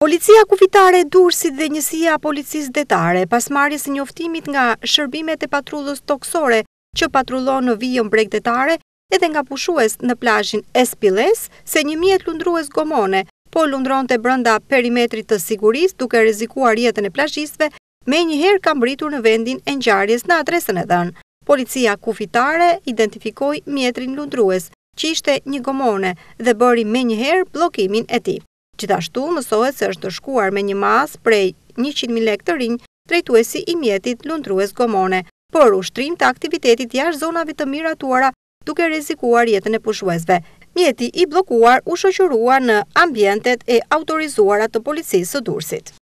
Policia kufitare e Durrësit dhe njësia policisë detare, pas marrjes së njoftimit nga shërbimet e patrullës toksore që patrullon në vijën bregdetare edhe nga pushues në plazhin Espilles, se një mjet lundrues gomone po lundronte brenda perimetrit të sigurisë duke rrezikuar jetën e plazhistëve, menjëherë ka mbritur në vendin e ngjarjes në adresën e dhënë. Policia kufitare identifikoi mjetrin lundrues, që ishte një gomone dhe bëri menjëherë bllokimin e tij. Gjithashtu mësohet se është shkuar me një mas prej 100.000 lekë të rinj drejtuesi i mjetit lundrues gomone, për ushtrim të aktivitetit jashtë zonave të miratuara duke rrezikuar jetën e pushuesve. Mjeti i bllokuar u shoqërua në ambientet e autorizuara të policisë së Durrësit.